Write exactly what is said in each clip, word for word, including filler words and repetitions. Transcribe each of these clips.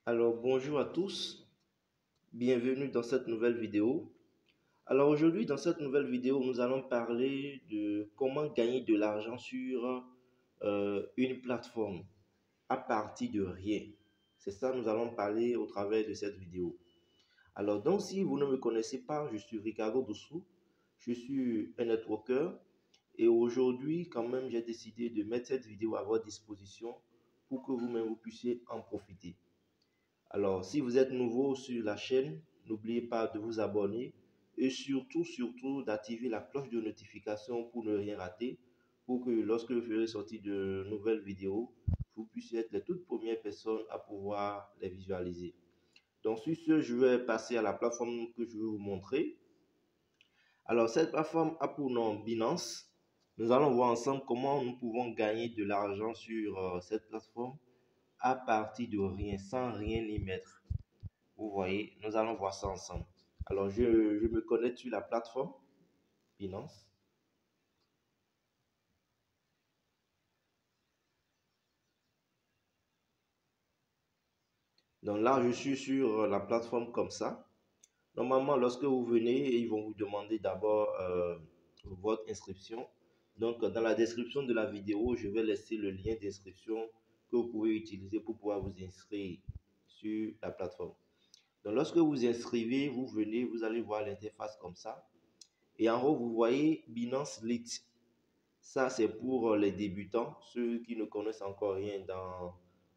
Alors bonjour à tous, bienvenue dans cette nouvelle vidéo. Alors aujourd'hui dans cette nouvelle vidéo nous allons parler de comment gagner de l'argent sur euh, une plateforme à partir de rien. C'est ça que nous allons parler au travers de cette vidéo. Alors donc si vous ne me connaissez pas, je suis Ricardo Doussou, je suis un networker et aujourd'hui quand même j'ai décidé de mettre cette vidéo à votre disposition pour que vous-même vous puissiez en profiter. Alors, si vous êtes nouveau sur la chaîne, n'oubliez pas de vous abonner et surtout, surtout d'activer la cloche de notification pour ne rien rater, pour que lorsque je ferai sortir de nouvelles vidéos, vous puissiez être les toutes premières personnes à pouvoir les visualiser. Donc, sur ce, je vais passer à la plateforme que je vais vous montrer. Alors, cette plateforme a pour nom Binance. Nous allons voir ensemble comment nous pouvons gagner de l'argent sur euh, cette plateforme à partir de rien, sans rien y mettre. Vous voyez, nous allons voir ça ensemble. Alors, je, je me connecte sur la plateforme Binance. Donc là, je suis sur la plateforme comme ça. Normalement, lorsque vous venez, ils vont vous demander d'abord euh, votre inscription. Donc, dans la description de la vidéo, je vais laisser le lien d'inscription que vous pouvez utiliser pour pouvoir vous inscrire sur la plateforme. Donc, lorsque vous inscrivez, vous venez, vous allez voir l'interface comme ça. Et en haut, vous voyez Binance Lite. Ça, c'est pour les débutants, ceux qui ne connaissent encore rien dans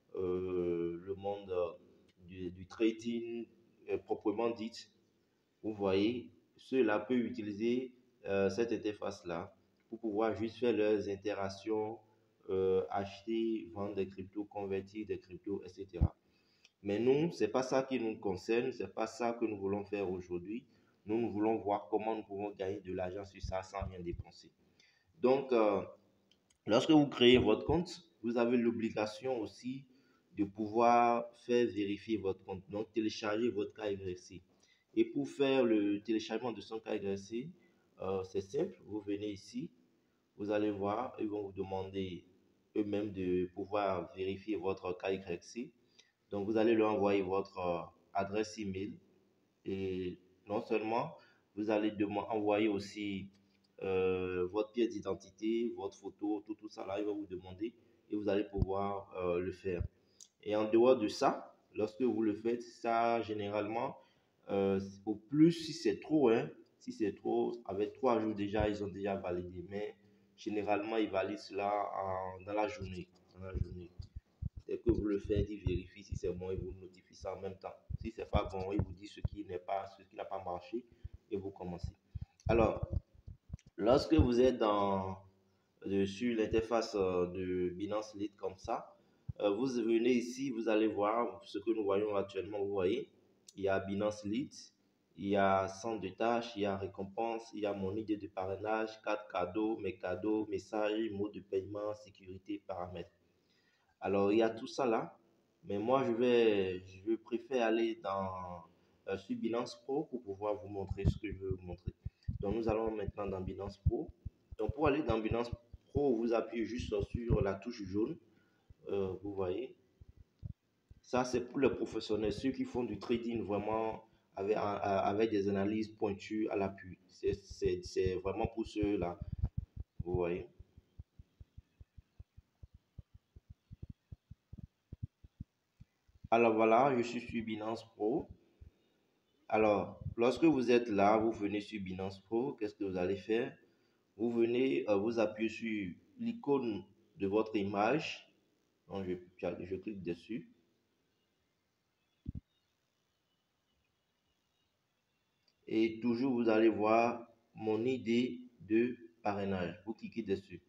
euh, le monde du, du trading euh, proprement dit. Vous voyez, ceux-là peuvent utiliser euh, cette interface-là pour pouvoir juste faire leurs interactions, euh, acheter, vendre des cryptos, convertir des cryptos, et cetera. Mais nous, ce n'est pas ça qui nous concerne, ce n'est pas ça que nous voulons faire aujourd'hui. Nous, nous voulons voir comment nous pouvons gagner de l'argent sur ça sans rien dépenser. Donc, euh, lorsque vous créez votre compte, vous avez l'obligation aussi de pouvoir faire vérifier votre compte, donc télécharger votre K Y C. Et pour faire le téléchargement de son K Y C, euh, c'est simple, vous venez ici, vous allez voir, ils vont vous demander eux-mêmes de pouvoir vérifier votre K Y C. Donc, vous allez leur envoyer votre euh, adresse email et non seulement, vous allez envoyer aussi euh, votre pièce d'identité, votre photo, tout, tout ça là, il va vous demander et vous allez pouvoir euh, le faire. Et en dehors de ça, lorsque vous le faites, ça généralement, euh, au plus si c'est trop, hein, si c'est trop, avec trois jours déjà, ils ont déjà validé, mais généralement, ils valident cela en, dans la journée. Dans la journée. Dès que vous le faites, il vérifie si c'est bon, il vous notifie ça en même temps. Si c'est pas bon, il vous dit ce qui n'est pas, ce qui n'a pas marché et vous commencez. Alors, lorsque vous êtes dans, euh, sur l'interface euh, de Binance Lite comme ça, euh, vous venez ici, vous allez voir ce que nous voyons actuellement. Vous voyez, il y a Binance Lite, il y a centre de tâches, il y a récompense, il y a mon idée de parrainage, carte cadeaux, mes cadeaux, messages, mots de paiement, sécurité, paramètres. Alors, il y a tout ça là, mais moi, je vais, je préfère aller dans, euh, sur Binance Pro pour pouvoir vous montrer ce que je veux vous montrer. Donc, nous allons maintenant dans Binance Pro. Donc, pour aller dans Binance Pro, vous appuyez juste sur la touche jaune. Euh, vous voyez, ça, c'est pour les professionnels, ceux qui font du trading vraiment avec, avec des analyses pointues à l'appui. C'est vraiment pour ceux-là. Vous voyez. Alors voilà, je suis sur Binance Pro. Alors, lorsque vous êtes là, vous venez sur Binance Pro, qu'est-ce que vous allez faire? Vous venez, euh, vous appuyez sur l'icône de votre image. Donc, je, je clique dessus. Et toujours, vous allez voir mon idée de parrainage. Vous cliquez dessus.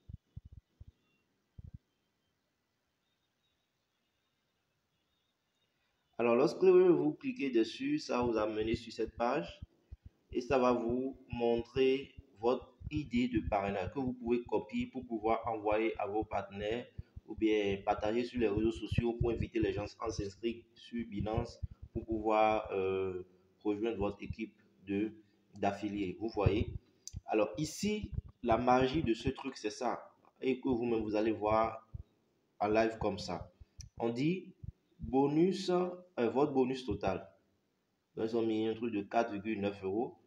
Alors, lorsque vous cliquez dessus, ça va vous amener sur cette page et ça va vous montrer votre idée de parrainage que vous pouvez copier pour pouvoir envoyer à vos partenaires ou bien partager sur les réseaux sociaux pour inviter les gens à s'inscrire sur Binance pour pouvoir euh, rejoindre votre équipe de d'affiliés. Vous voyez. Alors ici, la magie de ce truc, c'est ça. Et que vous-même, vous allez voir en live comme ça. On dit bonus, euh, votre bonus total. Donc, ils ont mis un truc de quatre virgule neuf euros.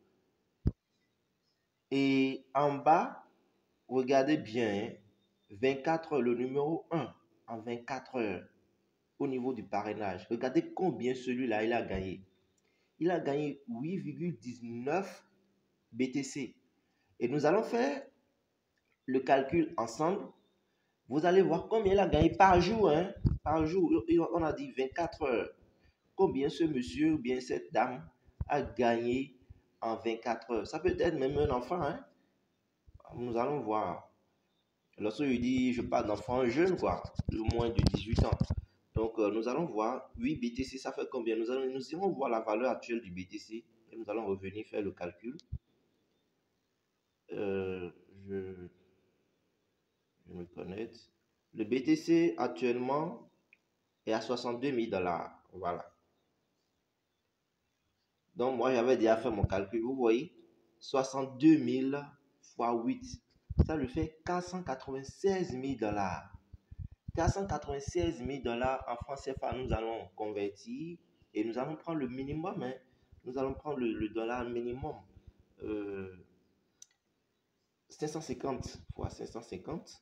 Et en bas, regardez bien, hein, vingt-quatre heures, le numéro un en vingt-quatre heures au niveau du parrainage. Regardez combien celui-là, il a gagné. Il a gagné huit virgule dix-neuf B T C. Et nous allons faire le calcul ensemble. Vous allez voir combien il a gagné par jour. Hein, par jour, on a dit vingt-quatre heures. Combien ce monsieur ou bien cette dame a gagné en vingt-quatre heures. Ça peut être même un enfant. Hein. Nous allons voir. Lorsque je dis, je parle d'enfant jeune, quoi, de moins de dix-huit ans. Donc, euh, nous allons voir, huit B T C, ça fait combien? Nous, allons, nous irons voir la valeur actuelle du B T C et nous allons revenir faire le calcul. Euh, je, je me connecte. Le B T C actuellement est à soixante-deux mille dollars. Voilà. Donc, moi, j'avais déjà fait mon calcul. Vous voyez, soixante-deux mille fois huit, ça lui fait quatre cent quatre-vingt-seize mille dollars. quatre cent quatre-vingt-seize mille dollars en francs C F A, nous allons convertir et nous allons prendre le minimum. Hein. Nous allons prendre le, le dollar minimum. Euh, cinq cent cinquante fois cinq cent cinquante.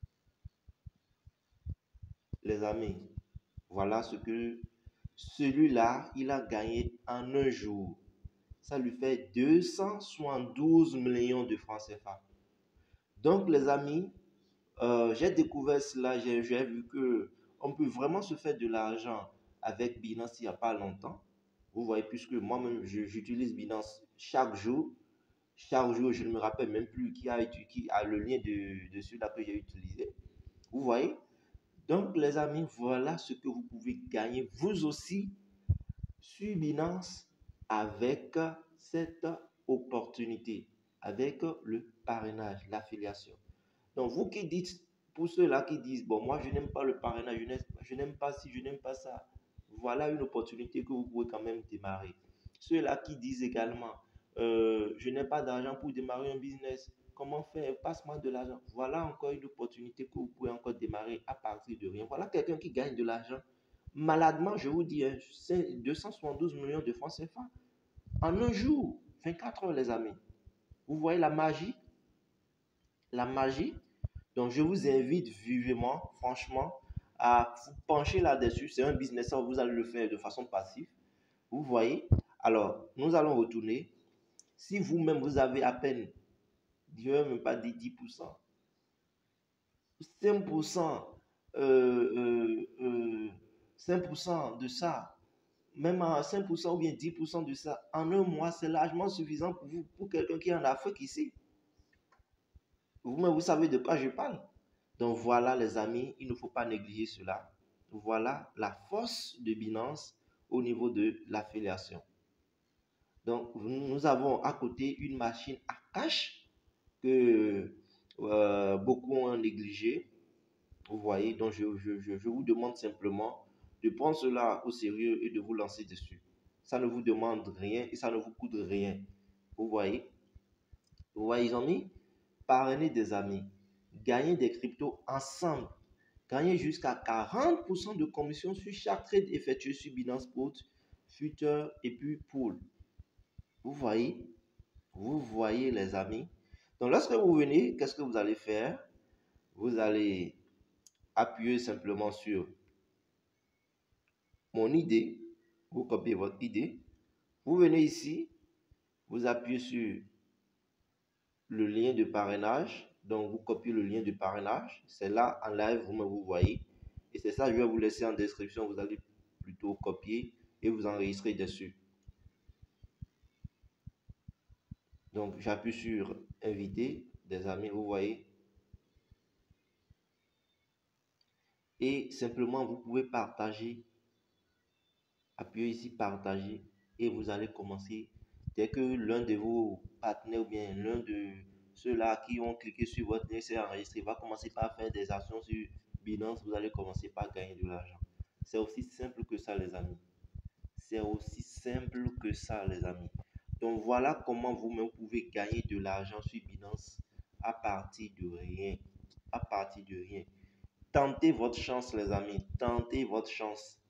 Les amis, voilà ce que celui-là, il a gagné en un jour. Ça lui fait deux cent soixante-douze millions de francs C F A. Donc, les amis, euh, j'ai découvert cela, j'ai vu que on peut vraiment se faire de l'argent avec Binance il n'y a pas longtemps. Vous voyez, puisque moi-même, j'utilise Binance chaque jour. Chaque jour, je ne me rappelle même plus qui a, qui a le lien de, de celui-là que j'ai utilisé. Vous voyez? Donc, les amis, voilà ce que vous pouvez gagner vous aussi sur Binance avec cette opportunité, avec le parrainage, l'affiliation. Donc, vous qui dites, pour ceux-là qui disent, bon, moi, je n'aime pas le parrainage, je n'aime pas ci, je n'aime pas ça, voilà une opportunité que vous pouvez quand même démarrer. Ceux-là qui disent également, euh, je n'ai pas d'argent pour démarrer un business, comment faire? Passe-moi de l'argent. Voilà encore une opportunité que vous pouvez encore démarrer à partir de rien. Voilà quelqu'un qui gagne de l'argent maladement, je vous dis, hein, deux cent soixante-douze millions de francs C F A en un jour, vingt-quatre heures, les amis. Vous voyez la magie? La magie. Donc, je vous invite vivement, franchement, à vous pencher là-dessus. C'est un business, vous allez le faire de façon passive. Vous voyez? Alors, nous allons retourner. Si vous-même, vous avez à peine, je ne vais même pas dire dix pour cent, cinq pour cent, euh, euh, euh, cinq pour cent de ça, même à cinq pour cent ou bien dix pour cent de ça, en un mois, c'est largement suffisant pour vous, pour quelqu'un qui est en Afrique ici. Vous-même, vous savez de quoi je parle. Donc voilà les amis, il ne faut pas négliger cela. Voilà la force de Binance au niveau de l'affiliation. Donc nous avons à côté une machine à cash que euh, beaucoup ont négligé. Vous voyez, donc je, je, je, je vous demande simplement de prendre cela au sérieux et de vous lancer dessus. Ça ne vous demande rien et ça ne vous coûte rien. Vous voyez? Vous voyez, ils ont mis parrainer des amis, gagner des cryptos ensemble, gagner jusqu'à quarante pour cent de commission sur chaque trade effectué sur Binance Spot, Future et puis Pool. Vous voyez? Vous voyez les amis? Donc lorsque vous venez, qu'est-ce que vous allez faire? Vous allez appuyer simplement sur mon idée, vous copiez votre idée, vous venez ici, vous appuyez sur le lien de parrainage, donc vous copiez le lien de parrainage, c'est là en live, vous me vous voyez, et c'est ça je vais vous laisser en description, vous allez plutôt copier et vous enregistrer dessus. Donc j'appuie sur inviter des amis, vous voyez, et simplement vous pouvez partager, appuyez ici partager et vous allez commencer. Dès que l'un de vos partenaires ou bien l'un de ceux-là qui ont cliqué sur votre lien s'est enregistré va commencer par faire des actions sur Binance, vous allez commencer par gagner de l'argent. C'est aussi simple que ça les amis. C'est aussi simple que ça les amis. Donc voilà comment vous-même pouvez gagner de l'argent sur Binance à partir de rien. À partir de rien. Tentez votre chance les amis. Tentez votre chance.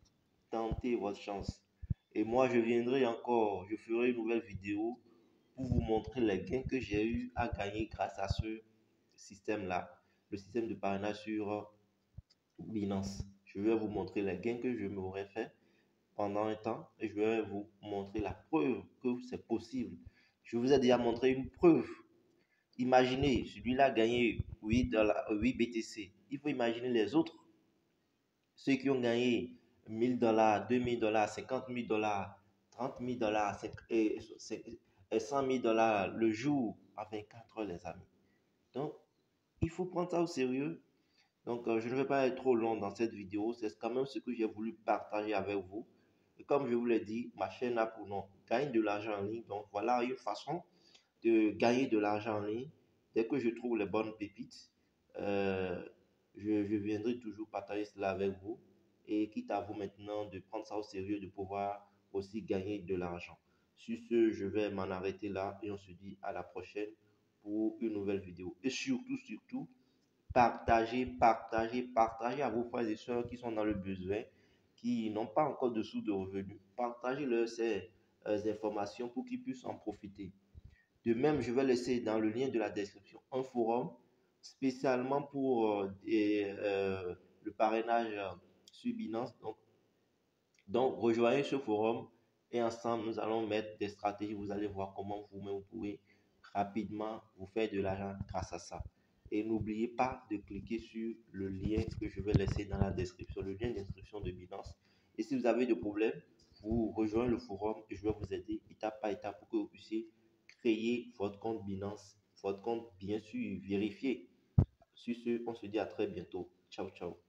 tentez votre chance. Et moi, je viendrai encore, je ferai une nouvelle vidéo pour vous montrer les gains que j'ai eu à gagner grâce à ce système-là, le système de parrainage sur Binance. Je vais vous montrer les gains que je m'aurais fait pendant un temps et je vais vous montrer la preuve que c'est possible. Je vous ai déjà montré une preuve. Imaginez, celui-là a gagné huit B T C. Il faut imaginer les autres. Ceux qui ont gagné mille dollars, deux mille dollars, cinquante mille dollars, trente mille dollars et cent mille dollars le jour à vingt-quatre heures, les amis. Donc, il faut prendre ça au sérieux. Donc, euh, je ne vais pas être trop long dans cette vidéo. C'est quand même ce que j'ai voulu partager avec vous. Et comme je vous l'ai dit, ma chaîne a pour nom Gagne de l'argent en ligne. Donc, voilà une façon de gagner de l'argent en ligne. Dès que je trouve les bonnes pépites, euh, je, je viendrai toujours partager cela avec vous. Et quitte à vous maintenant de prendre ça au sérieux, de pouvoir aussi gagner de l'argent. Sur ce, je vais m'en arrêter là et on se dit à la prochaine pour une nouvelle vidéo. Et surtout, surtout, partagez, partagez, partagez à vos frères et sœurs qui sont dans le besoin, qui n'ont pas encore de sous de revenus. Partagez-leur ces euh, informations pour qu'ils puissent en profiter. De même, je vais laisser dans le lien de la description un forum spécialement pour euh, et, euh, le parrainage euh, sur Binance. Donc, donc, rejoignez ce forum et ensemble, nous allons mettre des stratégies. Vous allez voir comment vous-même vous pouvez rapidement vous faire de l'argent grâce à ça. Et n'oubliez pas de cliquer sur le lien que je vais laisser dans la description, le lien d'inscription de Binance. Et si vous avez des problèmes, vous rejoignez le forum et je vais vous aider étape par étape pour que vous puissiez créer votre compte Binance, votre compte bien sûr vérifié. Sur ce, on se dit à très bientôt. Ciao, ciao.